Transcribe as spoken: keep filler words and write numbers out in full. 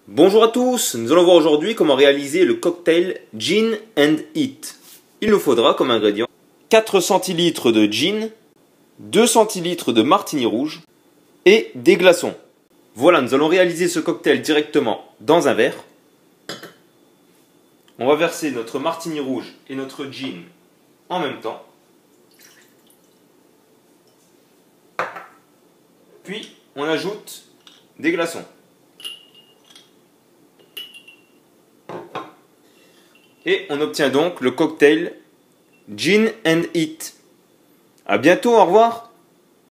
Bonjour à tous, nous allons voir aujourd'hui comment réaliser le cocktail Gin and It. Il nous faudra comme ingrédients quatre centilitres de gin, deux centilitres de martini rouge et des glaçons. Voilà, nous allons réaliser ce cocktail directement dans un verre. On va verser notre martini rouge et notre gin en même temps. Puis on ajoute des glaçons. Et on obtient donc le cocktail Gin and It. À bientôt, au revoir.